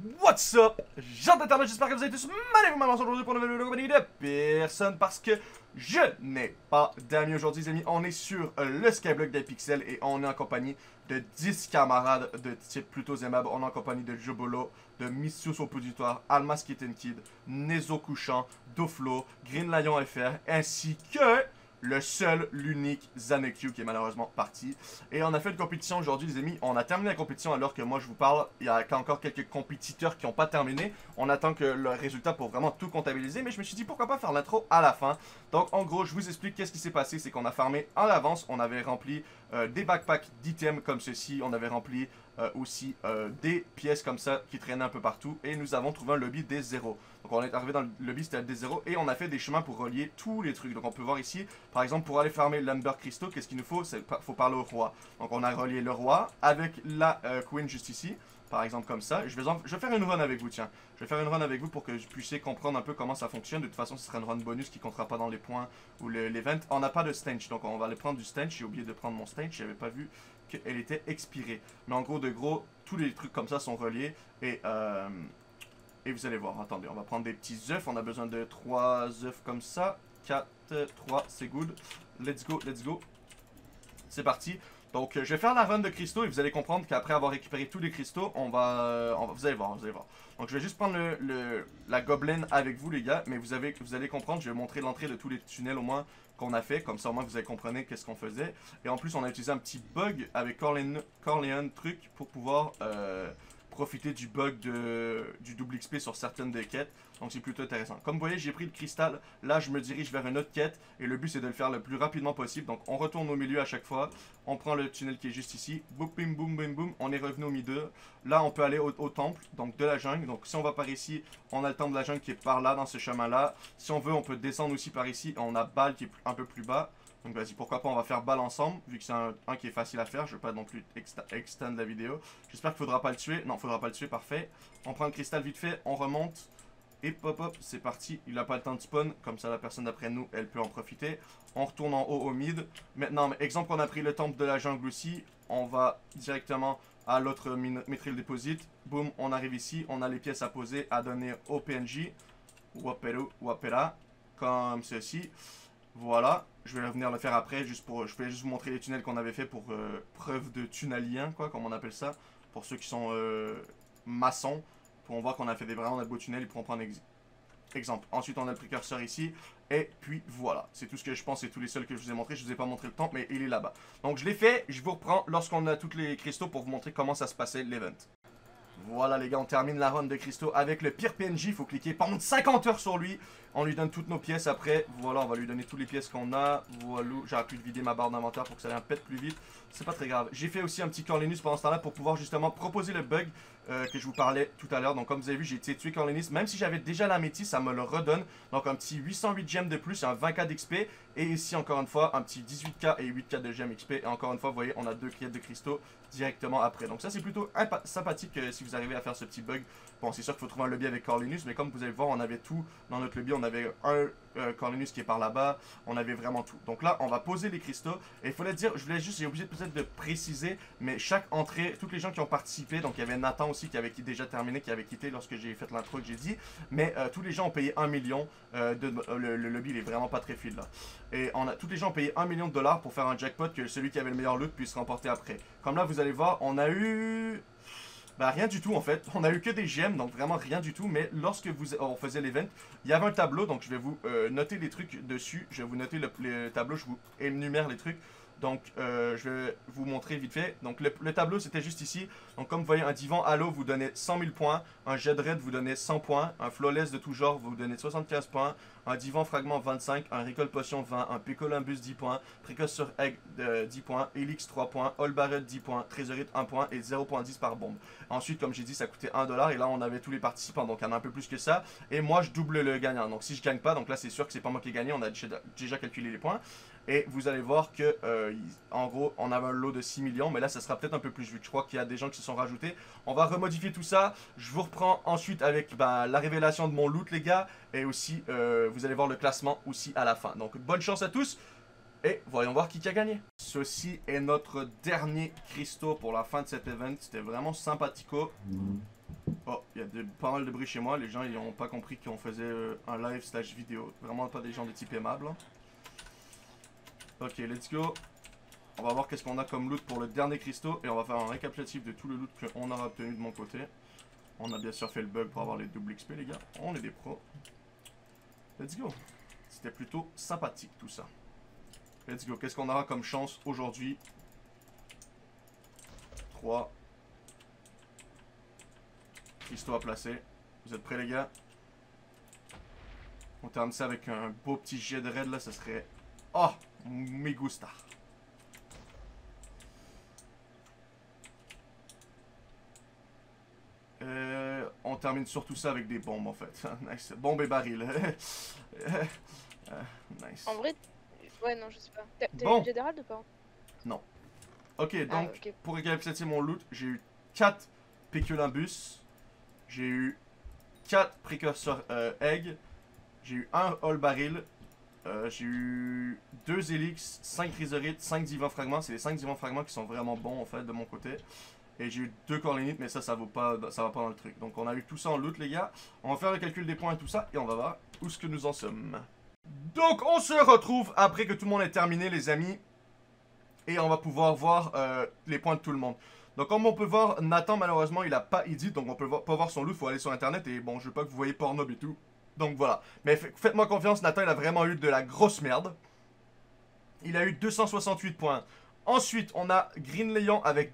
What's up, gens d'internet, j'espère que vous allez tous mal vous aujourd'hui pour une nouvelle vidéo compagnie de personne parce que je n'ai pas d'amis aujourd'hui les amis. On est sur le Skyblock des Pixels et on est en compagnie de 10 camarades de type plutôt aimable. On est en compagnie de Jobolo, de Missius Oppositoire, Almas Kitten Kid, Nezo Couchant, Doflo, Green Lion FR ainsi que le seul, l'unique Zaneq qui est malheureusement parti. Et on a fait une compétition aujourd'hui les amis. On a terminé la compétition alors que moi je vous parle. Il y a encore quelques compétiteurs qui n'ont pas terminé. On attend que le résultat pour vraiment tout comptabiliser. Mais je me suis dit pourquoi pas faire l'intro à la fin. Donc en gros je vous explique qu'est-ce qui s'est passé. C'est qu'on a farmé en avance. On avait rempli des backpacks d'items comme ceci. On avait rempli aussi des pièces comme ça qui traînaient un peu partout. Et nous avons trouvé un lobby des 0. Donc on est arrivé dans le lobby, c'était des 0. Et on a fait des chemins pour relier tous les trucs. Donc on peut voir ici, par exemple, pour aller farmer l'Amber Crystal, qu'est-ce qu'il nous faut? Il faut parler au roi. Donc on a relié le roi avec la Queen juste ici. Par exemple comme ça. Je vais faire une run avec vous, tiens. Je vais faire une run avec vous pour que vous puissiez comprendre un peu comment ça fonctionne. De toute façon, ce sera une run bonus qui comptera pas dans les points ou l'event. On n'a pas de stench, donc on va aller prendre du stench. J'ai oublié de prendre mon stench, j'avais pas vu qu'elle était expirée. Mais en gros, tous les trucs comme ça sont reliés. Et vous allez voir, attendez, on va prendre des petits œufs. On a besoin de 3 œufs comme ça. 4, 3, c'est good. Let's go, let's go. C'est parti. Donc, je vais faire la run de cristaux et vous allez comprendre qu'après avoir récupéré tous les cristaux, vous allez voir, vous allez voir. Donc, je vais juste prendre la gobeline avec vous, les gars. Mais vous allez comprendre, je vais montrer l'entrée de tous les tunnels au moins qu'on a fait. Comme ça, au moins, vous allez comprendre qu'est-ce qu'on faisait. Et en plus, on a utilisé un petit bug avec Corleone truc pour pouvoir profiter du bug du double XP sur certaines des quêtes. Donc c'est plutôt intéressant. Comme vous voyez, j'ai pris le cristal. Là, je me dirige vers une autre quête. Et le but, c'est de le faire le plus rapidement possible. Donc on retourne au milieu à chaque fois. On prend le tunnel qui est juste ici. Boum, bim, boum, bim, boum. On est revenu au milieu. Là, on peut aller au temple, donc de la jungle. Donc si on va par ici, on a le temple de la jungle qui est par là, dans ce chemin-là. Si on veut, on peut descendre aussi par ici. On a Bal qui est un peu plus bas. Donc vas-y, pourquoi pas, on va faire balle ensemble, vu que c'est un qui est facile à faire. Je ne veux pas non plus extend la vidéo. J'espère qu'il ne faudra pas le tuer. Non, il ne faudra pas le tuer, parfait. On prend le cristal vite fait, on remonte. Et pop hop, c'est parti. Il n'a pas le temps de spawn, comme ça la personne d'après nous, elle peut en profiter. On retourne en haut au mid. Maintenant, exemple, on a pris le temple de la jungle aussi. On va directement à l'autre Mithril Deposit. Boum, on arrive ici. On a les pièces à poser, à donner au PNJ. Wapera, comme ceci. Voilà, je vais revenir le faire après, je vais juste vous montrer les tunnels qu'on avait fait pour preuve de tunnelien, quoi, comme on appelle ça. Pour ceux qui sont maçons, pour voir qu'on a fait vraiment de beaux tunnels, ils pourront prendre exemple. Ensuite, on a le précurseur ici, et puis voilà. C'est tout ce que je pense, c'est tous les seuls que je vous ai montré. Je vous ai pas montré le temps, mais il est là-bas. Donc je l'ai fait, je vous reprends lorsqu'on a tous les cristaux pour vous montrer comment ça se passait l'event. Voilà les gars, on termine la run de cristaux avec le pire PNJ. Il faut cliquer pendant 50 heures sur lui. On lui donne toutes nos pièces après. Voilà, on va lui donner toutes les pièces qu'on a. Voilà, j'aurais pu vider ma barre d'inventaire pour que ça aille un pète plus vite. C'est pas très grave. J'ai fait aussi un petit Corlenis pendant ce temps-là pour pouvoir justement proposer le bug que je vous parlais tout à l'heure. Donc comme vous avez vu, j'ai été tué Corlenis. Même si j'avais déjà la métis, ça me le redonne. Donc un petit 808 gemmes de plus, un 20k d'XP. Et ici encore une fois, un petit 18k et 8k de gemmes XP. Et encore une fois, vous voyez, on a 2 quêtes de cristaux directement après. Donc ça c'est plutôt sympathique si vous arrivez à faire ce petit bug. Bon, c'est sûr qu'il faut trouver un lobby avec Corlenis, mais comme vous allez voir, on avait tout dans notre lobby. On avait un Corlenis qui est par là-bas, on avait vraiment tout. Donc là, on va poser les cristaux. Et il fallait dire, j'ai oublié peut-être de préciser, mais chaque entrée, toutes les gens qui ont participé, donc il y avait Nathan aussi qui avait déjà terminé, qui avait quitté lorsque j'ai fait l'intro que j'ai dit, mais tous les gens ont payé 1 million. Le lobby il est vraiment pas très fil là. Et tous les gens ont payé 1 million de dollars pour faire un jackpot que celui qui avait le meilleur loot puisse remporter après. Comme là, vous allez voir, on a eu... Bah rien du tout en fait, on a eu que des gemmes, donc vraiment rien du tout, mais lorsque on faisait l'event, il y avait un tableau, donc je vais vous noter les trucs dessus, je vais vous noter le tableau, je vous énumère les trucs, donc je vais vous montrer vite fait. Donc le tableau c'était juste ici, donc comme vous voyez un divan halo vous donnez 100 000 points, un jet de raid vous donnez 100 points, un flawless de tout genre vous donnez 75 points, un divan fragment 25, un recall potion 20, un Picolumbus 10 points, précurseur egg 10 points, Helix 3 points, All Barrel 10 points, Trésorite 1 point et 0.10 par bombe. Ensuite comme j'ai dit ça coûtait 1 dollar et là on avait tous les participants donc il y en a un peu plus que ça et moi je double le gagnant. Donc si je gagne pas, donc là c'est sûr que c'est pas moi qui ai gagné, on a déjà calculé les points. Et vous allez voir que, en gros, on avait un lot de 6 millions, mais là, ça sera peut-être un peu plus, vu que je crois qu'il y a des gens qui se sont rajoutés. On va remodifier tout ça. Je vous reprends ensuite avec la révélation de mon loot, les gars. Et aussi, vous allez voir le classement aussi à la fin. Donc, bonne chance à tous. Et voyons voir qui a gagné. Ceci est notre dernier cristaux pour la fin de cet event. C'était vraiment sympathico. Oh, il y a pas mal de bruit chez moi. Les gens, ils ont pas compris qu'on faisait un live slash vidéo. Vraiment pas des gens de type aimable. Hein. Ok, let's go. On va voir qu'est-ce qu'on a comme loot pour le dernier cristaux. Et on va faire un récapitulatif de tout le loot qu'on aura obtenu de mon côté. On a bien sûr fait le bug pour avoir les doubles XP, les gars. On est des pros. Let's go. C'était plutôt sympathique tout ça. Let's go. Qu'est-ce qu'on aura comme chance aujourd'hui? 3 cristaux à placer. Vous êtes prêts, les gars? On termine ça avec un beau petit jet de raid là. Ça serait... Oh! Me gusta. On termine surtout ça avec des bombes en fait. Nice. Bombes et barils. Nice. En vrai, ouais, non, je sais pas. T'as Bon. eu le Gédérald ou pas? Non. Ok, donc okay. pour récapituler mon loot, j'ai eu 4 Péculumbus, j'ai eu 4 précurseurs egg, j'ai eu 1 all baril, j'ai eu 2 Helix, 5 Chrysorites, 5 divins fragments. C'est les 5 divins fragments qui sont vraiment bons en fait de mon côté. Et j'ai eu 2 corlénites, mais ça va pas dans le truc. Donc on a eu tout ça en loot, les gars. On va faire le calcul des points et tout ça, et on va voir où est-ce que nous en sommes. Donc on se retrouve après que tout le monde ait terminé, les amis. Et on va pouvoir voir les points de tout le monde. Donc comme on peut voir, Nathan malheureusement il a pas edit, donc on peut pas voir son loot, il faut aller sur internet. Et bon, je veux pas que vous voyez Pornhub et tout. Donc voilà. Mais faites-moi confiance, Nathan il a vraiment eu de la grosse merde. Il a eu 268 points. Ensuite, on a Green Leon avec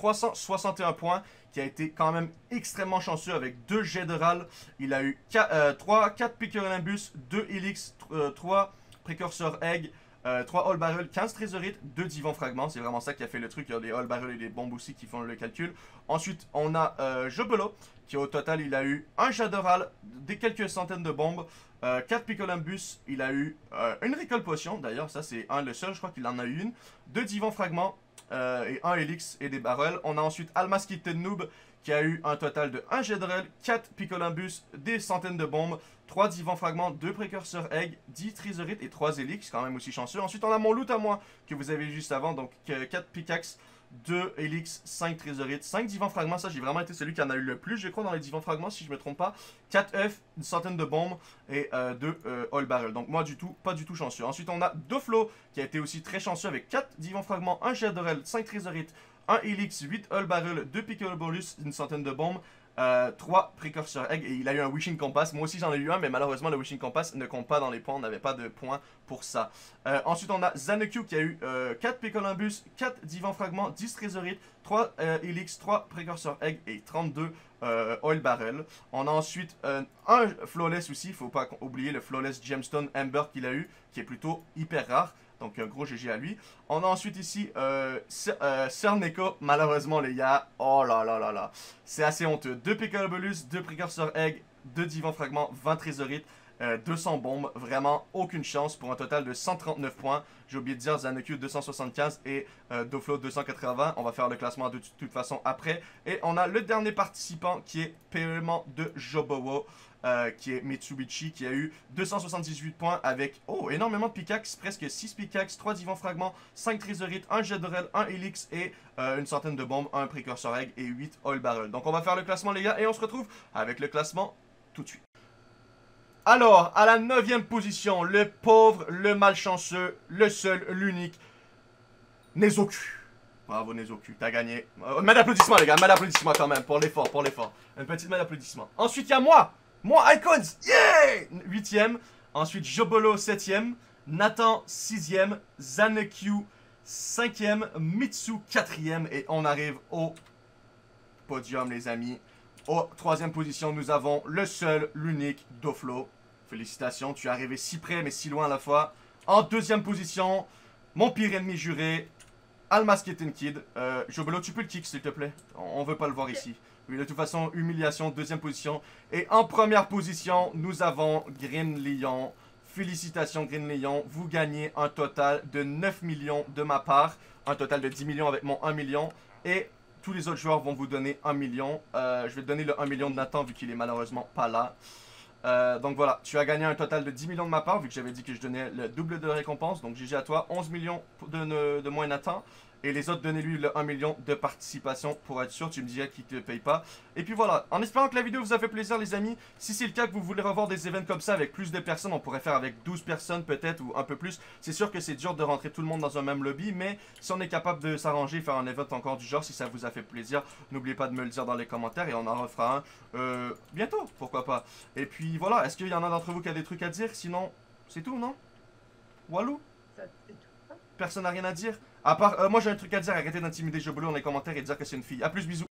361 points, qui a été quand même extrêmement chanceux avec 2 jets de râle. Il a eu 4 Picorinimbus, 2 Helix, 3 précurseurs egg, 3 all barrel, 15 trésorites, 2 divans fragments. C'est vraiment ça qui a fait le truc. Il y a des all barrel et des bombes aussi qui font le calcul. Ensuite, on a Jobelo, qui au total, il a eu un jet de râle, des quelques centaines de bombes. 4 Picolambus, il a eu une récolte potion, d'ailleurs, ça c'est le seul, je crois qu'il en a eu une. 2 divans fragments et 1 helix et des barrels. On a ensuite Almaskitten Noob qui a eu un total de 1 jet de rel, 4 Picolambus, des centaines de bombes, 3 divans fragments, 2 précurseurs egg, 10 trésorites et 3 helix, quand même aussi chanceux. Ensuite, on a mon loot à moi que vous avez vu juste avant, donc 4 pickaxes, 2 Helix, 5 Trésorites, 5 divans fragments. Ça, j'ai vraiment été celui qui en a eu le plus, je crois, dans les divans fragments, si je me trompe pas. 4 œufs, une centaine de bombes et 2 all barrel. Donc, moi, pas du tout chanceux. Ensuite, on a Doflo qui a été aussi très chanceux avec 4 divans fragments, 1 Shadowrel, 5 Trésorites, 1 Helix, 8 all barrel, 2 Picolobulus, une centaine de bombes. 3 précurseurs egg et il a eu un wishing compass. Moi aussi j'en ai eu un, mais malheureusement le wishing compass ne compte pas dans les points. On n'avait pas de points pour ça. Ensuite on a Zaneku qui a eu 4 Picolambus, 4 divans fragments, 10 trésorites, 3 helix, 3 précurseurs egg et 32 oil barrel. On a ensuite un flawless aussi. Il faut pas oublier le flawless gemstone amber qu'il a eu, qui est plutôt hyper rare. Donc un gros GG à lui. On a ensuite ici Cerneko. Malheureusement les gars, oh là là là là, c'est assez honteux. 2 Picolobulus, 2 précurseurs egg, 2 divans fragments, 20 trésorites, 200 bombes. Vraiment aucune chance pour un total de 139 points. J'ai oublié de dire Zaneku 275 et Doflo 280. On va faire le classement de toute façon après. Et on a le dernier participant qui est paiement de Jobowo. Qui est Mitsubishi, qui a eu 278 points avec énormément de pickaxes, presque 6 pickaxes, 3 divans fragments, 5 trésorites, 1 jet de rel, 1 helix et une centaine de bombes, 1 précurseur egg et 8 oil barrel. Donc on va faire le classement les gars et on se retrouve avec le classement tout de suite. Alors, à la 9e position, le pauvre, le malchanceux, le seul, l'unique, Nezoku. Bravo Nezoku, t'as gagné. Main d'applaudissement les gars, main d'applaudissement quand même, pour l'effort, pour l'effort. Une petite main d'applaudissement. Ensuite il y a moi Icons, yeah 8ème, ensuite Jobolo 7ème, Nathan 6ème, Zaneku 5ème, Mitsu 4ème et on arrive au podium les amis. Au 3ème position nous avons le seul, l'unique Doflo. Félicitations, tu es arrivé si près mais si loin à la fois. En 2ème position, mon pire ennemi juré, Almaskitten Kid. Jobolo, tu peux le kick s'il te plaît, on veut pas le voir ici. Oui, de toute façon, humiliation, 2ème position. Et en 1re position, nous avons Green Leon. Félicitations Green Leon, vous gagnez un total de 9 millions de ma part. Un total de 10 millions avec mon 1 million. Et tous les autres joueurs vont vous donner 1 million. Je vais te donner le 1 million de Nathan vu qu'il est malheureusement pas là. Donc voilà, tu as gagné un total de 10 millions de ma part vu que j'avais dit que je donnais le double de récompense. Donc GG à toi, 11 millions de moi et Nathan. Et les autres, donnez-lui le 1 million de participation pour être sûr. Tu me dirais qu'il te paye pas. Et puis voilà, en espérant que la vidéo vous a fait plaisir les amis. Si c'est le cas que vous voulez revoir des événements comme ça avec plus de personnes, on pourrait faire avec 12 personnes peut-être ou un peu plus. C'est sûr que c'est dur de rentrer tout le monde dans un même lobby, mais si on est capable de s'arranger et faire un event encore du genre, si ça vous a fait plaisir, n'oubliez pas de me le dire dans les commentaires et on en refera un bientôt, pourquoi pas. Et puis voilà, est-ce qu'il y en a d'entre vous qui a des trucs à dire? Sinon, c'est tout, non? Walou? Personne n'a rien à dire? À part, moi j'ai un truc à dire, arrêtez d'intimider Jobolo dans les commentaires et dire que c'est une fille. A plus, bisous.